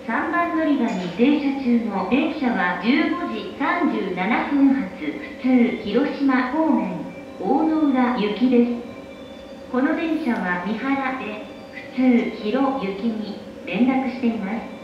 3番乗り場に停車中の電車は15時37分発普通広島方面大野浦行きです。この電車は三原で普通広行きに連絡しています。